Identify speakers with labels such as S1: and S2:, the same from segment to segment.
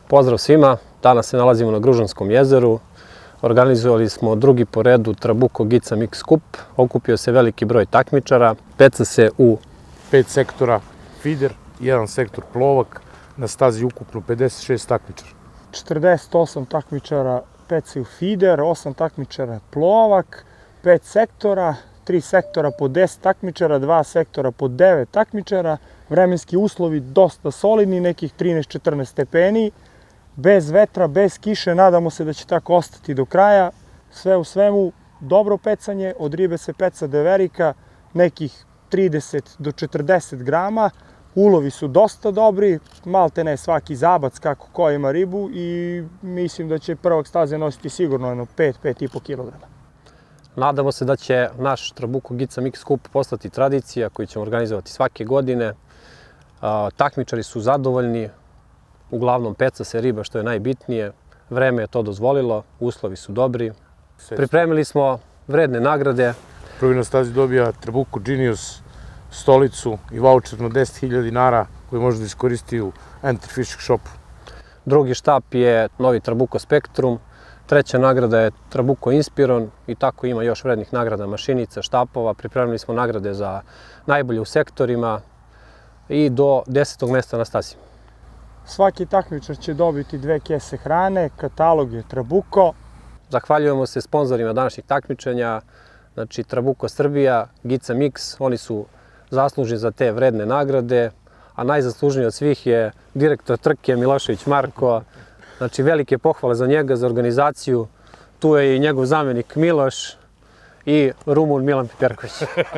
S1: Pozdrav svima, danas se nalazimo na Gružanskom jezeru. Organizovali smo drugi po redu Trabuco Gica Mix Kup. Okupio se veliki broj takmičara. Peca se u
S2: 5 sektora feeder, 1 sektor plovak, na stazi ukupno 56 takmičara.
S3: 48 takmičara pece u feeder, 8 takmičara plovak, 5 sektora, 3 sektora po 10 takmičara, 2 sektora po 9 takmičara. Vremenski uslovi dosta solidni, nekih 13-14 stepeni. Bez vetra, bez kiše, nadamo se da će tako ostati do kraja. Sve u svemu, dobro pecanje, od ribe se peca deverika, nekih 30 do 40 grama. Ulovi su dosta dobri, malte ne svaki zabac kako ko ima ribu i mislim da će prvak staze nositi sigurno 5-5,5 kg.
S1: Nadamo se da će naš Trabuco Gica Mix Kup postati tradicija koju ćemo organizovati svake godine. Takmičari su zadovoljni, uglavnom peca se riba što je najbitnije, vreme je to dozvolilo, uslovi su dobri. Pripremili smo vredne nagrade.
S2: Prvi na stazi dobija Trabuco Genius stolicu i voucher na 10.000 dinara koji može da iskoristi u Enter Fishing Shopu.
S1: Drugi štap je novi Trabuco Spectrum, treća nagrada je Trabuco Inspiron i tako ima još vrednih nagrada mašinica, štapova. Pripremili smo nagrade za najbolje u sektorima i do 10. mesta na stazi.
S3: Svaki takmičar će dobiti 2 kese hrane, katalog je Trabuco.
S1: Zahvaljujemo se sponzorima današnjeg takmičenja, znači Trabuco Srbija, Gica Mix, oni su zaslužni za te vredne nagrade, a najzaslužniji od svih je direktor trke Milošević Marko. Znači velike pohvale za njega, za organizaciju. Tu je i njegov zamjenik Miloš i Rumun Milan Piperković.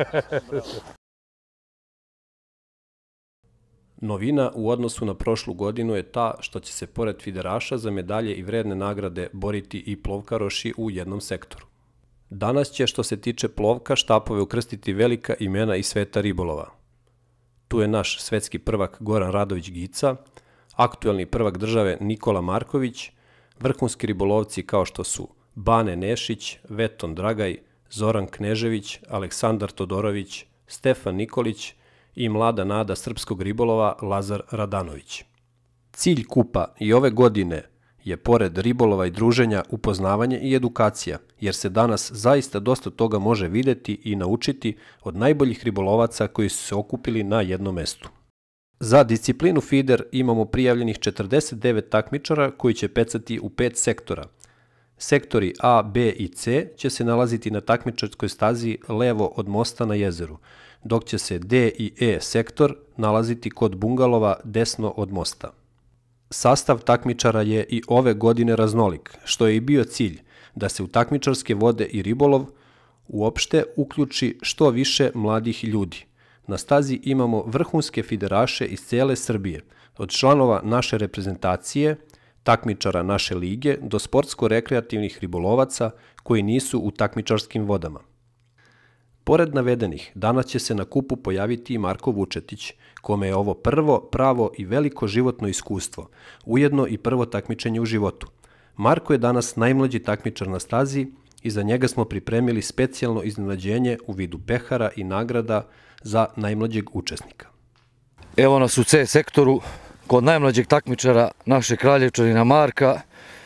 S1: Novina u odnosu na prošlu godinu je ta što će se pored fideraša za medalje i vredne nagrade boriti i plovkaroši u jednom sektoru. Danas će, što se tiče plovka, štapove ukrstiti velika imena iz sveta ribolova. Tu je naš svetski prvak Goran Radović Gica, aktuelni prvak države Nikola Marković, vrhunski ribolovci kao što su Bane Nešić, Veton Dragaj, Zoran Knežević, Aleksandar Todorović, Stefan Nikolić i mlada nada srpskog ribolova Lazar Radanović. Cilj kupa i ove godine je pored ribolova i druženja upoznavanje i edukacija, jer se danas zaista dosta toga može videti i naučiti od najboljih ribolovaca koji su se okupili na jednom mestu. Za disciplinu feeder imamo prijavljenih 49 takmičara koji će pecati u 5 sektora. Sektori A, B i C će se nalaziti na takmičarskoj stazi levo od mosta na jezeru, dok će se D i E sektor nalaziti kod bungalova desno od mosta. Sastav takmičara je i ove godine raznolik, što je i bio cilj, da se u takmičarske vode i ribolov uopšte uključi što više mladih ljudi. Na stazi imamo vrhunske fideraše iz cele Srbije, od članova naše reprezentacije, takmičara naše lige, do sportsko-rekreativnih ribolovaca koji nisu u takmičarskim vodama. Pored navedenih, danas će se na kupu pojaviti i Marko Vučetić, kome je ovo prvo, pravo i veliko životno iskustvo, ujedno i prvo takmičenje u životu. Marko je danas najmlađi takmičar na stazi i za njega smo pripremili specijalno iznenađenje u vidu pehara i nagrada za najmlađeg učesnika.
S4: Evo nas u C sektoru, kod najmlađeg takmičara našeg kraljevčanina Marka.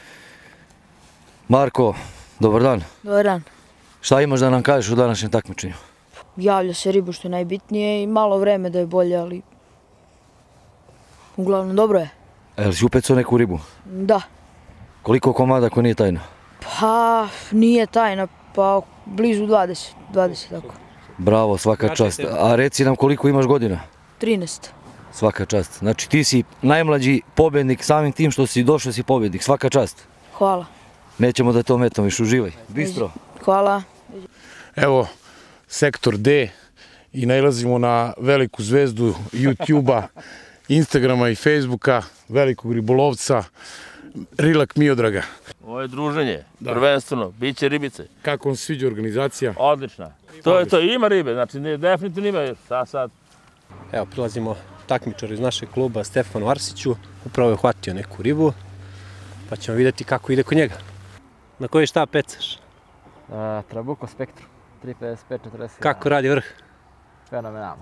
S4: Marko, dobar dan.
S5: Dobar dan.
S4: Šta imaš da nam kažeš o današnjem takmičenju?
S5: Javlja se ribu što je najbitnije i malo vreme da je bolje, ali uglavnom dobro je.
S4: Jel si upecao neku ribu?
S5: Da.
S4: Koliko komada ako nije tajna?
S5: Pa nije tajna, pa blizu 20 tako.
S4: Bravo, svaka čast. A reci nam koliko imaš godina?
S5: 13.
S4: Svaka čast. Znači ti si najmlađi pobednik, samim tim što si došao si pobednik. Svaka čast.
S5: Hvala.
S4: Nećemo da to metamo, još uživaj. Bistro.
S5: Hvala.
S2: Evo, sektor D i nailazimo na veliku zvezdu YouTube-a, Instagrama i Facebooka, velikog ribolovca, Rilak Miodraga.
S6: Ovo je druženje, prvenstveno, bit će ribice.
S2: Kako vam se sviđa organizacija?
S6: Odlična. To je to, ima ribe, znači definitivno ima sad.
S1: Evo, prilazimo takmičaru iz našeg kluba Stefanu Arsiću, upravo je uhvatio neku ribu, pa ćemo vidjeti kako ide kod njega. Na koji štap pecaš?
S7: Trabuco Spectrum, 355-40.
S1: Kako radi vrh?
S7: Fenomenalno.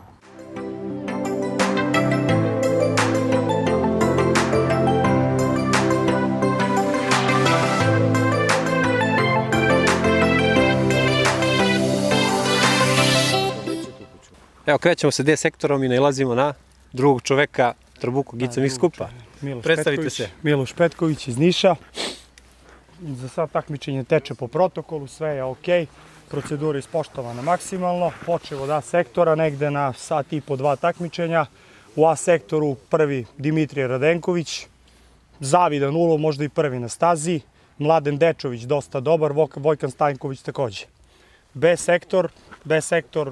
S1: Evo, krećemo se D sektorom i nailazimo na drugog čoveka Trabuko Gica skupa. Predstavite se.
S3: Miloš Petković iz Niša. Za sad takmičenje teče po protokolu, sve je ok. Procedura je ispoštovana maksimalno. Počeo od A sektora, negde na sat i po 2 takmičenja. U A sektoru prvi Dimitrije Radenković. Zavidan ulov, možda i prvi na stazi. Mladen Dečović dosta dobar, Vojkan Stajnković takođe. B sektor,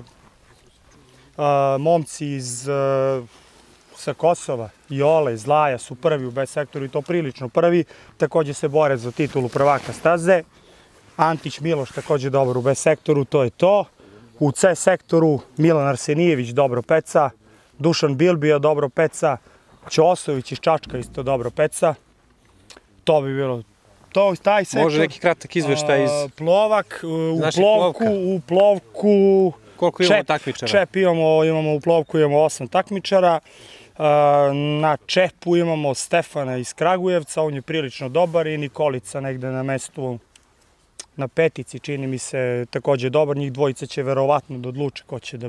S3: momci sa Kosova, Jole, Zlaja su prvi u B sektoru i to prilično prvi. Takođe se bore za titulu prvaka staze. Antić Miloš takođe dobar u B sektoru, to je to. U C sektoru Milan Arsenijević dobro peca, Dušan Bilbija dobro peca, Ćosović iz Čačka isto dobro peca. To bi bilo to, taj sektor.
S1: Može neki kratak izveštaj iz...
S3: Plovak, u plovku...
S1: Koliko imamo takmičara?
S3: Čep imamo u plovku 8 takmičara. Na čepu imamo Stefana iz Kragujevca, on je prilično dobar, i Nikolica negde na mestu na petici, čini mi se, takođe dobar. Njih dvojica će verovatno da odluče ko će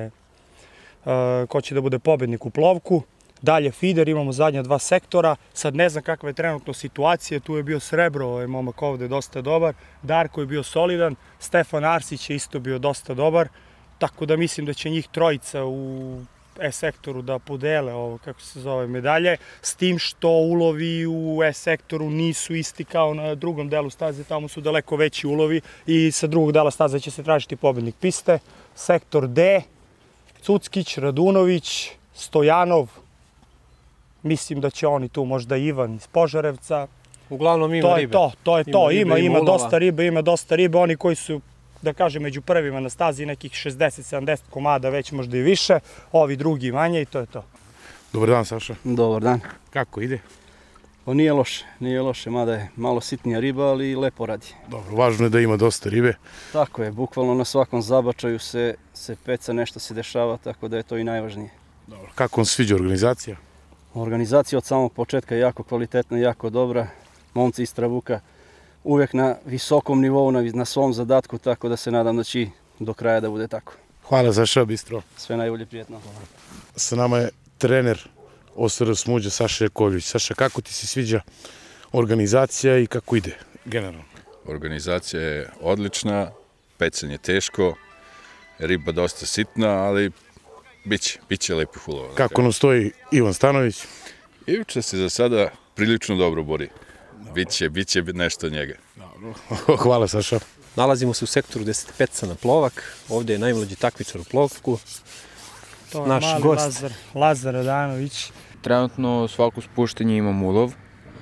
S3: da bude pobednik u plovku. Dalje feeder, imamo zadnja 2 sektora. Sad ne znam kakva je trenutno situacija, tu je bio Srebro, ovaj momak ovde dosta dobar. Darko je bio solidan, Stefan Arsić je isto bio dosta dobar. Tako da mislim da će njih trojica u E sektoru da podele ovo, kako se zove, medalje, s tim što ulovi u E sektoru nisu isti kao na drugom delu staze, tamo su daleko veći ulovi i sa drugog dela staze će se tražiti pobednik piste. Sektor D, Cuckić, Radunović, Stojanov, mislim da će oni tu, možda Ivan iz Požarevca.
S1: Uglavnom ima ribe.
S3: To je to, ima dosta ribe, oni koji su, da kažem, među prvima na stazi, nekih 60-70 komada, već možda i više, ovi drugi manje i to je to.
S2: Dobar dan, Saša.
S8: Dobar dan.
S2: Kako ide?
S8: Pa nije loše, mada je malo sitnija riba, ali lepo radi.
S2: Dobro, važno je da ima dosta ribe.
S8: Tako je, bukvalno na svakom zabačaju se peca, nešto se dešava, tako da je to i najvažnije.
S2: Dobro, kako vam sviđa organizacija?
S8: Organizacija od samog početka je jako kvalitetna, jako dobra. Momci iz Trabuka uvek na visokom nivou, na svom zadatku, tako da se nadam da će do kraja da bude tako.
S2: Hvala, Saša, bistro.
S8: Sve najbolje, prijetno.
S2: Sa nama je trener OSRS Muđa, Saša Jakovljević. Saša, kako ti se sviđa organizacija i kako ide generalno?
S9: Organizacija je odlična, pecanje teško, riba dosta sitna, ali biće lepih ulova.
S2: Kako nam stoji Ivan Stanović?
S9: Ivica se za sada prilično dobro bori. Biće nešto od njega.
S2: Hvala, Saša.
S1: Nalazimo se u sektoru gde se peca na plovak. Ovde je najmlađi takmičar u plovku.
S3: To je mali Lazar Radanović.
S10: Trenutno svako spuštenje imam ulov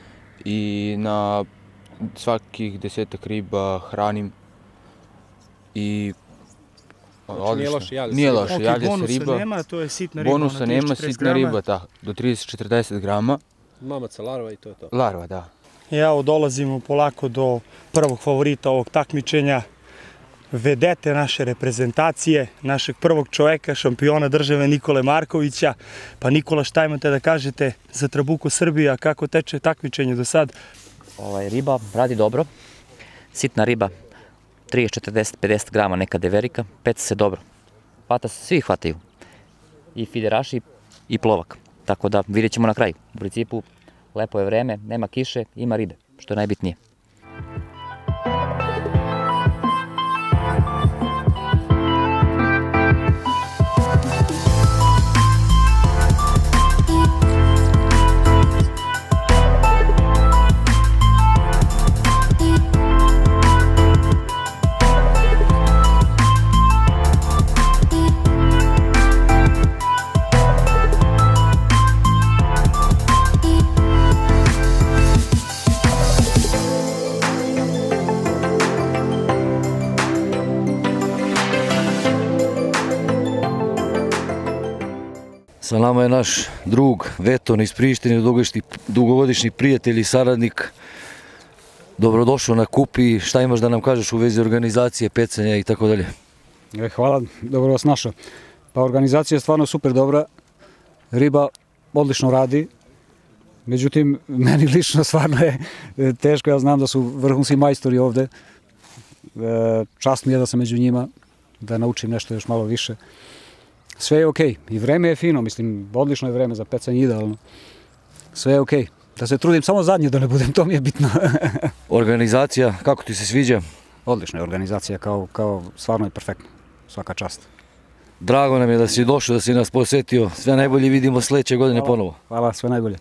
S10: i na svakih 10 riba hranim i odlično.
S1: Nije loše,
S10: javlja se
S3: bonusa
S10: riba.
S3: Nema, to je sitna riba.
S10: Bonusa nema, sitna riba, do 30-40 grama.
S1: Mamaca, larva i to je to.
S10: Larva, da.
S3: I evo dolazimo polako do prvog favorita ovog takmičenja, vedete naše reprezentacije, našeg prvog čoveka, šampiona države Nikole Markovića. Pa Nikola, šta imate da kažete za Trabuko Srbija, kako teče takmičenje do sad?
S11: Riba radi dobro, sitna riba, 30, 40, 50 grama neka deverika, peca se dobro. Hvata se, svi hvataju, i fideraši i plovak, tako da vidjet ćemo na kraju. U principu, lepo je vreme, nema kiše, ima ribe, što je najbitnije.
S4: Sa nama je naš drug Veton iz Prištine, dugogodišnji prijatelj i saradnik. Dobrodošao na kup i šta imaš da nam kažeš u vezi organizacije, pecanja i tako dalje?
S12: Hvala, dobro vas našao. Pa organizacija je stvarno super dobra, riba odlično radi, međutim meni lično stvarno je teško, ja znam da su vrhunski majstori ovde, čast mi je da sam među njima, da naučim nešto još malo više. Sve je okej. I vreme je fino, mislim, odlično je vreme za pecanje, idealno. Sve je okej. Da se trudim samo zadnje da ne budem, to mi je bitno.
S4: Organizacija, kako ti se sviđa?
S12: Odlična je organizacija, kao stvarno je perfektno. Svaka čast.
S4: Drago nam je da si došao, da si nas posetio. Sve najbolje, vidimo sledeće godine ponovo.
S12: Hvala, sve najbolje.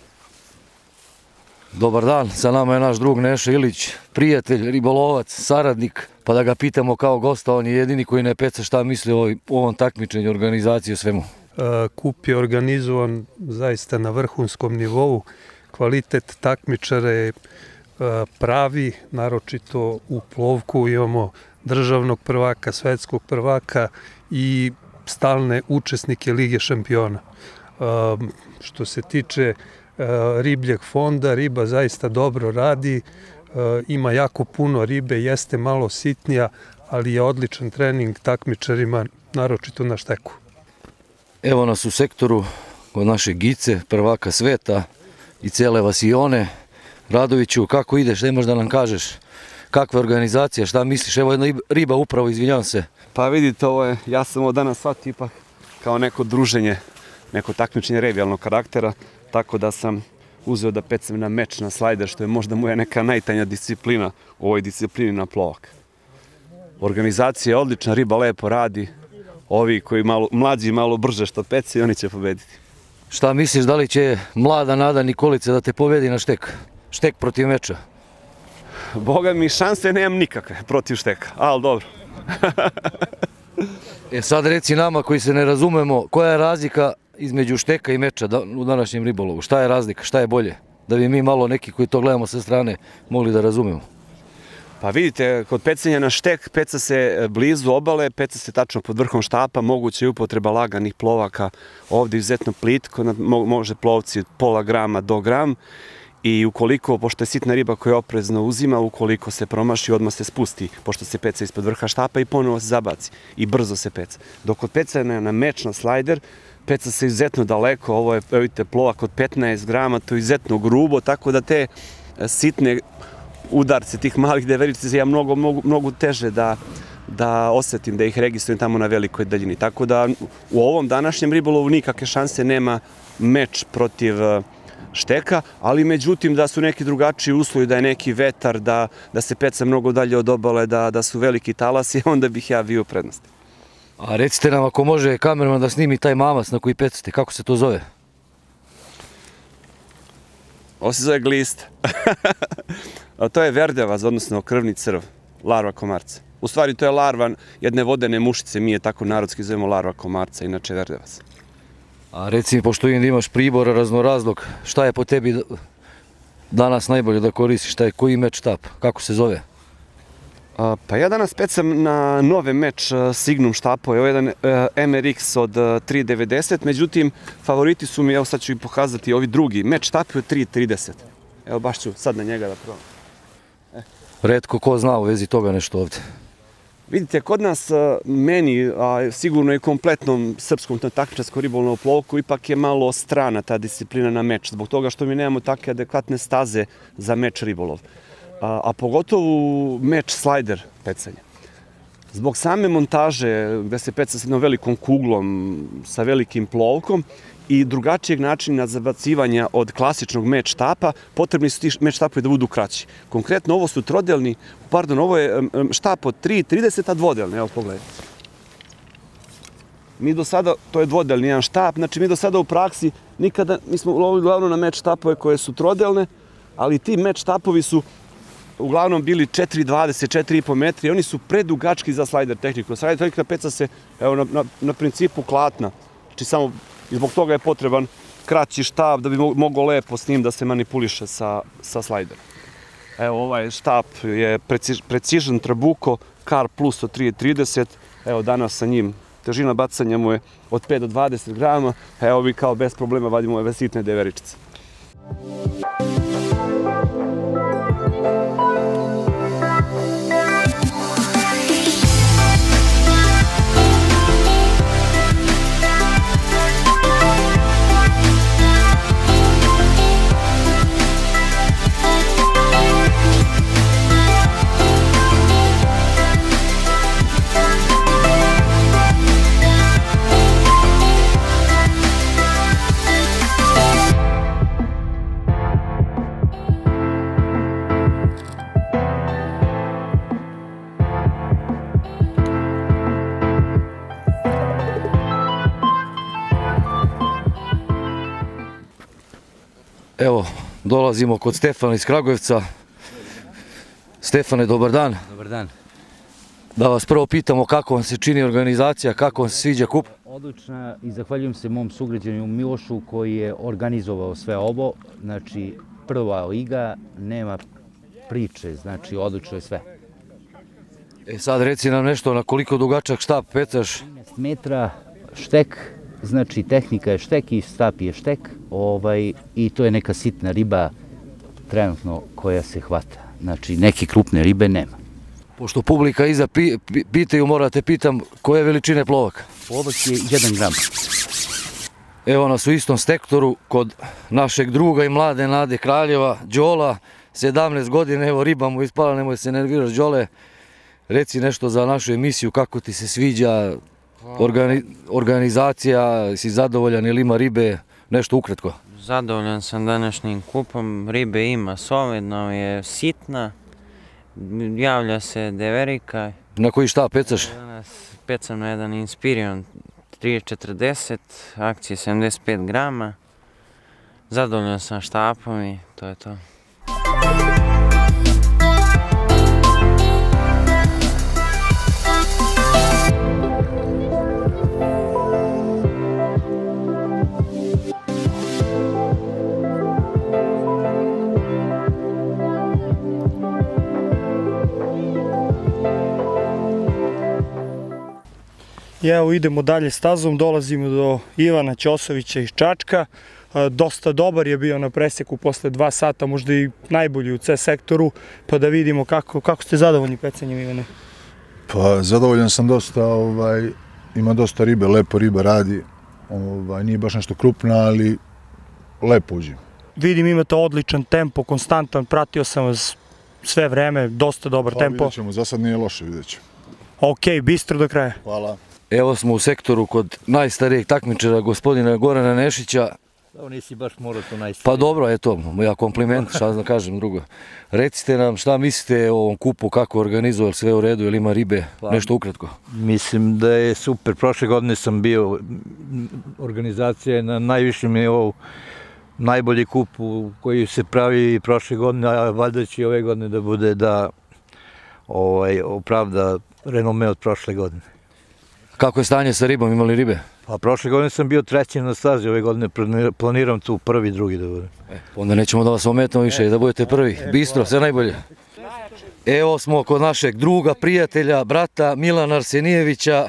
S4: Dobar dan, sa nama je naš drug Neša Ilić, prijatelj, ribolovac, saradnik, pa da ga pitamo kao gosta, on je jedini koji ne peca šta misli o ovom takmičenju, organizaciji, o svemu.
S13: Kup je organizovan zaista na vrhunskom nivou, kvalitet takmičara je pravi, naročito u plovku imamo državnog prvaka, svetskog prvaka i stalne učesnike Lige šampiona. Što se tiče ribljeg fonda, riba zaista dobro radi, ima jako puno ribe, jeste malo sitnija, ali je odličan trening takmičarima, naročito na šteku.
S4: Evo nas u sektoru kod naše Gice, prvaka sveta i cele Vasione. Radoviću, kako ideš, ne možeš da nam kažeš kakva je organizacija, šta misliš? Evo jedna riba upravo, izvinjavam se.
S14: Pa vidite, ja sam ovo danas shvatio ipak kao neko druženje, neko takmičenje revijalnog karaktera, tako da sam uzeo da pecam na meč, na slajder, što je možda moja neka najtanja disciplina u ovoj disciplini na plovak. Organizacija je odlična, riba lepo radi, ovi koji mlađi malo brže što pece, oni će pobediti.
S4: Šta misliš, da li će mlada Nada Nikolica da te pobedi na štek? Štek protiv meča?
S14: Boga mi, šanse nemam nikakve protiv šteka, ali dobro.
S4: Sad reci nama koji se ne razumemo, koja je razlika između šteka i meča u današnjem ribolovu? Šta je razlika, šta je bolje? Da bi mi malo neki koji to gledamo sa strane mogli da razumemo.
S14: Pa vidite, kod pecanja na štek peca se blizu obale, peca se tačno pod vrhom štapa, moguće je upotreba laganih plovaka, ovdje izuzetno plitko, može plovci pola grama do gram. I ukoliko, pošto je sitna riba koja oprezno uzima, ukoliko se promaši, odmah se spusti, pošto se peca ispod vrha štapa i ponovo se zabaci i brzo se peca. Dok kod pecanja na meč, na slajder, peca se izuzetno daleko, ovo je, vidite, plovak od 15 grama, to je izuzetno grubo, tako da te sitne udarce tih malih deverica ja mnogo teže da osetim, da ih registrujem tamo na velikoj daljini. Tako da u ovom današnjem ribolovu nikakve šanse nema meč protiv šteka, ali međutim da su neki drugačiji uslovi, da je neki vetar, da se peca mnogo dalje od obale, da su veliki talasi, onda bih ja bio prednost.
S4: A recite nam, ako može kamerman da snimi taj mamac na koji pecate, kako se to zove?
S14: Ovo se zove glista. To je verdevaz, odnosno krvni crv, larva komarca. U stvari to je larva jedne vodene mušice, mi je tako narodski zovemo larva komarca, inače verdevaz.
S4: A reci mi, pošto vidim da imaš pribor raznoraznog, šta je po tebi danas najbolje da koristiš, koji meč štap, kako se zove?
S14: Pa ja danas pecam na nove meč Signum štapove, ovo je jedan MRX od 3,90, međutim favoriti su mi, evo sad ću i pokazati ovi drugi, meč štapi od 3,30. Evo baš ću sad na njega da probam.
S4: Retko ko zna u vezi toga nešto ovdje.
S14: Vidite, kod nas, meni, a sigurno i kompletnom srpskom takmičarskom ribolovnom plovku, ipak je malo strana ta disciplina na meč, zbog toga što mi nemamo takve adekvatne staze za meč ribolov. A pogotovo meč slajder pecanja. Zbog same montaže, gde se peca s jednom velikom kuglom, sa velikim plovkom i drugačijeg načina zabacivanja od klasičnog meč štapa, potrebni su ti meč štapovi da budu kraći. Konkretno, ovo su trodelni, pardon, ovo je štap od 3,30, a dvodelni, evo pogledajte. Mi do sada, to je dvodelni jedan štap, znači mi do sada u praksi nikada, mi smo lovili glavno na meč štapove koje su trodelne, ali ti meč štapovi su uglavnom bili 4,20, 4,5 metri, oni su predugački za slajder tehniku. Slajder tehnika peca se na principu klatna, znači samo i zbog toga je potreban kraći štap da bi mogao lepo s njim da se manipuliše sa slajderom. Evo, ovaj štap je Precision Trabuco Car Plus od 3,30, evo danas sa njim težina bacanja mu je od 5 do 20 grama, evo vi kao bez problema vadimo ove sitne deveričice.
S4: Evo, dolazimo kod Stefana iz Kragujevca. Stefane, dobar dan.
S15: Dobar dan.
S4: Da vas prvo pitamo kako vam se čini organizacija, kako vam se sviđa kup?
S15: Odlična i zahvaljujem se mom sugrađaninu Milošu koji je organizovao sve ovo. Znači, prva liga, nema priče, znači odlično je sve.
S4: Sad reci nam nešto na koliko dugačak štap pecaš?
S15: 13 metra štek, znači tehnika je štek i štap je štek i to je neka sitna riba trenutno koja se hvata. Znači neke krupne ribe nema.
S4: Pošto publika iza pitaju, morate pitam koje veličine plovak?
S15: Plovak je 1 gram.
S4: Evo nas u istom sektoru kod našeg druga i mlade Nade Kraljeva, Đola, 17 godina, evo riba mu ispala, nemoj se nerviraš Đole. Reci nešto za našu emisiju, kako ti se sviđa organizacija, si zadovoljan ili ima ribe, nešto ukratko?
S16: Zadovoljan sam današnjim kupom, ribe ima solidno, je sitna, javlja se deverika.
S4: Na koji štap pecaš?
S16: Danas pecam na jedan Inspirion 340, akcije 75 grama. Zadovoljan sam štapom i to je to.
S3: I evo idemo dalje stazom, dolazimo do Ivana Ćosovića iz Čačka. Dosta dobar je bio na preseku posle 2 sata, možda i najbolji u C sektoru, pa da vidimo kako ste zadovoljni pecanjem, Ivane.
S17: Pa zadovoljan sam dosta, ima dosta ribe, lepo riba radi, nije baš nešto krupna, ali lepo uđe.
S3: Vidim imate odličan tempo, konstantan, pratio sam vas sve vreme, dosta dobar tempo.
S17: Vidjet ćemo, za sad nije loše, vidjet ćemo.
S3: Ok, bistro do kraja.
S17: Hvala.
S4: Evo smo u sektoru kod najstarijeg takmičara, gospodina Gorana Nešića.
S18: Evo nisi baš morao to najstariji.
S4: Pa dobro, eto, ja kompliment, šta da kažem drugo. Recite nam šta mislite o ovom kupu, kako organizovali, sve u redu, ili ima ribe, nešto ukratko?
S18: Mislim da je super, prošle godine sam bio, organizacija je na najvišem nivou, najbolji kup koji se pravi prošle godine, a valjda će ove godine da bude da opravda renome od prošle godine.
S4: Kako je stanje sa ribom, imali ribe?
S18: Pa prošle godine sam bio 3. na stazi, ove godine planiram tu 1. 2. da budem.
S4: Onda nećemo da vas ometamo više, da budete prvi. Bistro, sve najbolje. Evo smo kod našeg druga, prijatelja, brata Milana Arsenijevića.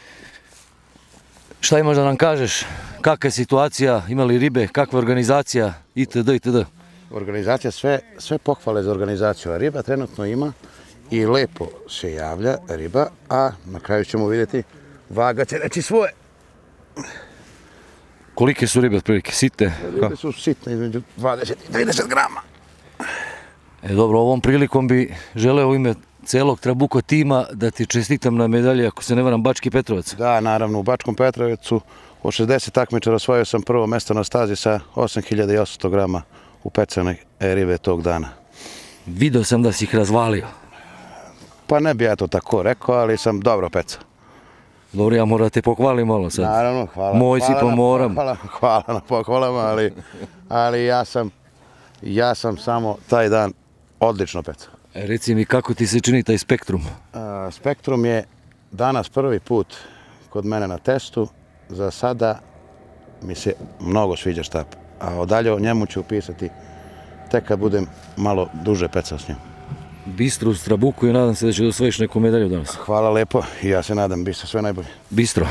S4: Šta imaš da nam kažeš? Kakva je situacija, imali ribe, kakva je organizacija, itd. itd.
S19: Organizacija, sve pohvale za organizaciju, a riba trenutno ima i lepo se javlja riba, a na kraju ćemo vidjeti, vaga će reći svoje.
S4: Kolike su ribe otprilike, sitne?
S19: Ribe su sitne, između 20 i 30 grama.
S4: Dobro, ovom prilikom bi želeo u ime celog Trabuko tima da ti čestitam na medalje, ako se ne varam, Bački Petrovac.
S19: Da, naravno, u Bačkom Petrovcu od 60 takmičara osvojio sam prvo mesto na stazi sa 8800 grama upecane ribe tog dana.
S4: Video sam da si ih razvalio.
S19: Pa ne bi ja to tako rekao, ali sam dobro pecao.
S4: Dobro, ja moram da te pohvalim malo sad.
S19: Naravno, hvala.
S4: Moj si pa moram.
S19: Hvala na pohvalama, ali ja sam samo taj dan odlično pecao.
S4: Reci mi, kako ti se čini taj Spektrum?
S19: Spektrum je danas prvi put kod mene na testu. Za sada mi se mnogo sviđa štap, a odalje o njemu ću upisati tek kad budem malo duže pecao s njim.
S4: Bistro uz Trabuku i nadam se da će da osvojiš neku medalju danas.
S19: Hvala lepo i ja se nadam, Bistro, sve najbolje.
S4: Bistro.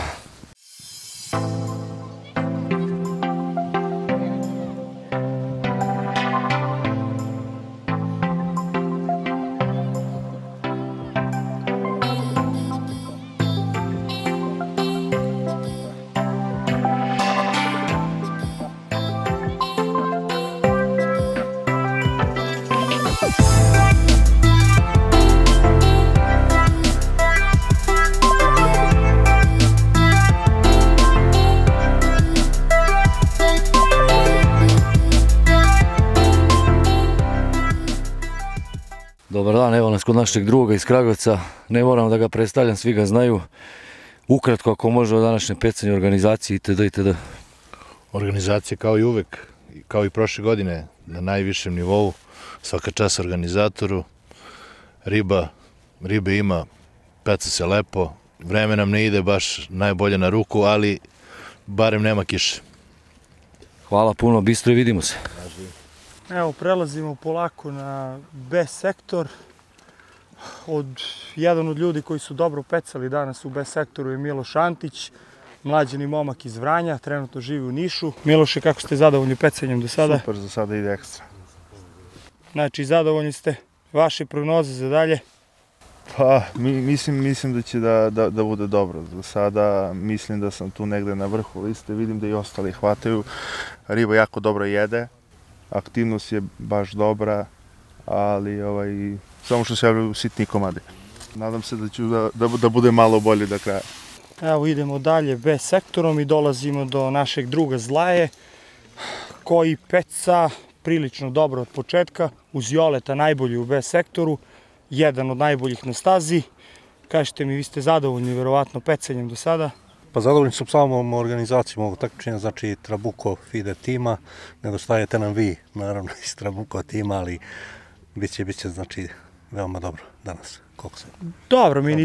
S4: Dobar dan, evo nas kod našeg druga iz Kragujevca. Ne moram da ga predstavljam, svi ga znaju. Ukratko, ako može o današnje pecanje, organizacije itd. itd.
S17: Organizacija kao i uvek kao i prošle godine, na najvišem nivou, svaka čast organizatoru, ribe ima, peca se lepo, vreme nam ne ide baš najbolje na ruku, ali barem nema kiše.
S4: Hvala puno, bistro i vidimo se.
S3: Evo, prelazimo polako na B sektor. Jedan od ljudi koji su dobro pecali danas u B sektoru je Miloš Antić, mlađeni momak iz Vranja, trenutno živi u Nišu. Miloše, kako ste zadovoljni pecanjem do sada?
S20: Super, za sada ide ekstra.
S3: Znači, zadovoljni ste? Vaše prognoze za dalje?
S20: Pa, mislim da će da bude dobro. Za sada mislim da sam tu negde na vrhu liste, vidim da i ostali hvataju. Riba jako dobro jede, aktivnost je baš dobra, ali samo što se javljaju sitni komadi. Nadam se da ću da bude malo bolje do kraja.
S3: Evo, idemo dalje B sektorom i dolazimo do našeg druga Zlaje, koji peca prilično dobro od početka, uz Joleta najbolji u B sektoru, jedan od najboljih na stazi. Kažete mi, vi ste zadovoljni verovatno pecanjem do sada?
S13: Pa zadovoljni sam samom organizacijom ovog takmičenja, znači Trabuco feeder tima, nedostajete nam vi, naravno iz Trabuco tima, ali bit će znači veoma dobro danas.
S3: Dobro, mi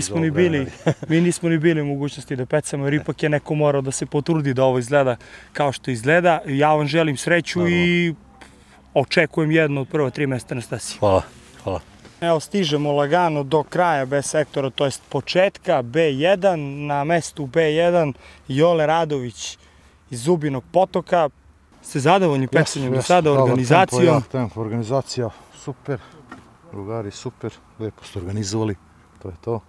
S3: nismo ni bili u mogućnosti da pecamo, jer ipak je neko morao da se potrudi da ovo izgleda kao što izgleda. Ja vam želim sreću i očekujem jedno od prva 3 mesta na stasi.
S13: Hvala.
S3: Evo, stižemo lagano do kraja B sektora, to jest početka B1. Na mestu B1 Jole Radović iz Zubinog Potoka. Ste zadovoljni pecanjem do sada, organizacijom?
S17: Tempo, organizacija, super. Drugari, super. Lepo ste organizovali. To je to.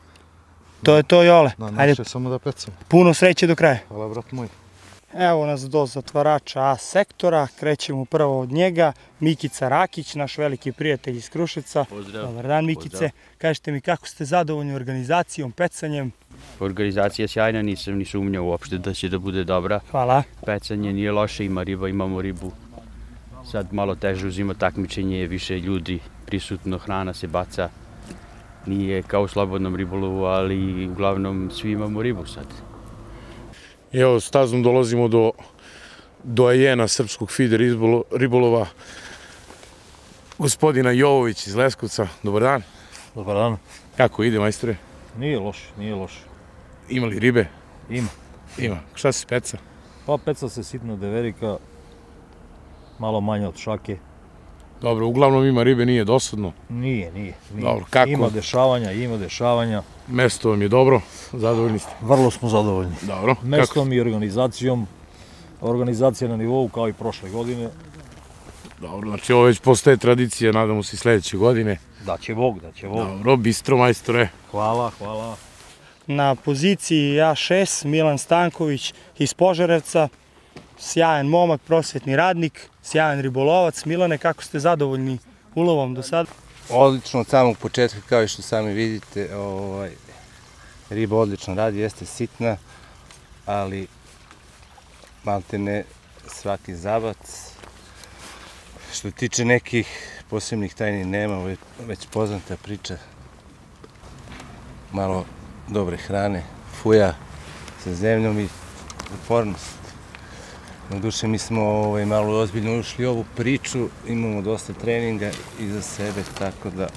S3: To je to, Jole.
S17: Naše samo da pecamo.
S3: Puno sreće do kraja.
S17: Hvala, brat moj.
S3: Evo nas do zatvarača A sektora, krećemo prvo od njega, Mikica Rakić, naš veliki prijatelj iz Kruševca.
S21: Pozdrav.
S3: Dobar dan, Mikice. Kažete mi, kako ste zadovoljni organizacijom, pecanjem?
S21: Organizacija je sjajna, nisam ni sumnjao uopšte da će da bude dobra.
S3: Hvala.
S21: Pecanje nije loše, imamo ribu. Sad malo teže uzima takmičenje, više ljudi prisutno, hrana se baca. Nije kao u slobodnom ribolovu, ali uglavnom svi imamo ribu sad.
S2: Evo, stazom dolazimo do Ajena, srpskog feeder ribolova, gospodina Jovović iz Leskovca. Dobar dan.
S22: Dobar dan.
S2: Kako ide, majstore?
S22: Nije loše.
S2: Ima li ribe?
S22: Ima.
S2: Šta se peca?
S22: Pa peca se sitna deverika, malo manje od šake.
S2: Dobro, uglavnom ima ribe, nije dosadno?
S22: Nije.
S2: Dobro, kako?
S22: Ima dešavanja.
S2: Mesto vam je dobro, zadovoljni ste?
S22: Vrlo smo zadovoljni.
S2: Dobro.
S22: Mestom i organizacijom. Organizacija na nivou kao i prošle godine.
S2: Dobro, znači ovo već postaje tradicija, nadamo se i sledeće godine.
S22: Da će Bog.
S2: Dobro, bistro, majstore.
S22: Hvala.
S3: Na poziciji A6 Milan Stanković iz Požarevca, sjajan momak, prosvetni radnik, sjajan ribolovac. Milane, kako ste zadovoljni ulovom do sada?
S23: Odlično, od samog početka, kao i što sami vidite, riba odlično radi, jeste sitna, ali maltene svaki zabac. Što tiče nekih posebnih tajni nema, već poznata priča. Malo dobre hrane, fuja sa zemljom i upornost. Na duše, mi smo malo ozbiljno ušli u ovu priču, imamo dosta treninga iza sebe, tako da,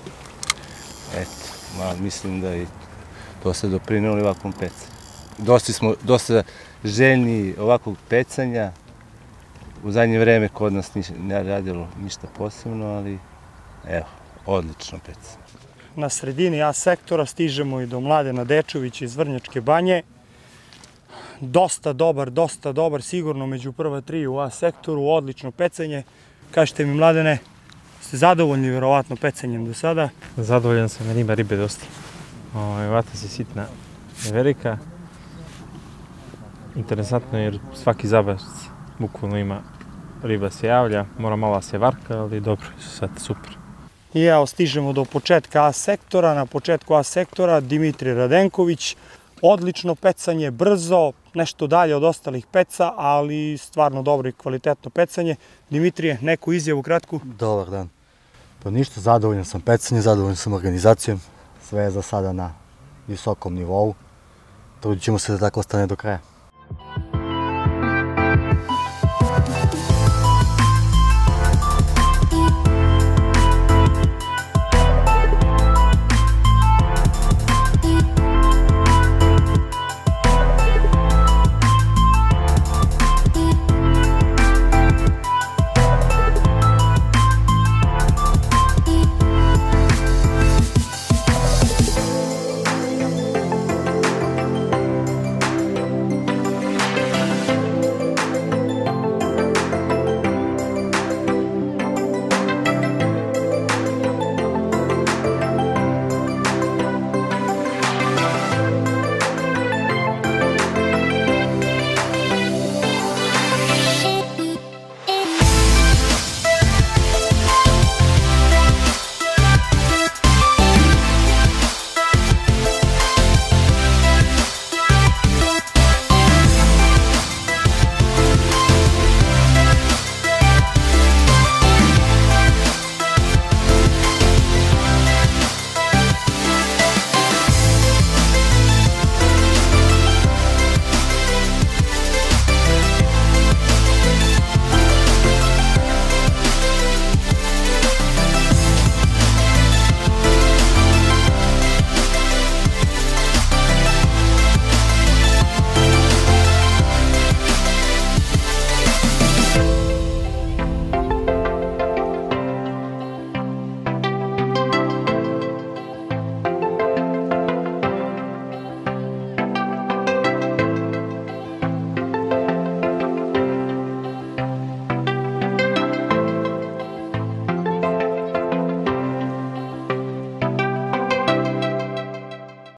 S23: mislim da i dosta doprinuli ovakvom pecanju. Dosta željni ovakvog pecanja, u zadnje vreme kod nas ne radilo ništa posebno, ali evo, odlično pecanje.
S3: Na sredini A sektora stižemo i do Mladena Dečovića iz Vrnjačke Banje. Dosta dobar, sigurno među prva 3 u A sektoru, odlično pecanje. Kažete mi, Mladene, ste zadovoljni verovatno pecanjem do sada?
S24: Zadovoljan sam, jer ima ribe dosta. Vata se sitna deverika. Interesantno je jer svaki zabac bukvalno ima riba se javlja, mora malo se varka, ali dobro, sad super.
S3: I evo, stižemo do početka A sektora. Na početku A sektora Dimitrij Radenković. Odlično pecanje, brzo, nešto dalje od ostalih peca, ali stvarno dobro i kvalitetno pecanje. Dimitrije, neku izjavu kratku?
S25: Dobar dan. Pa ništa, zadovoljan sam pecanjem, zadovoljan sam organizacijom. Sve je za sada na visokom nivou. Trudit ćemo se da tako ostane do kraja.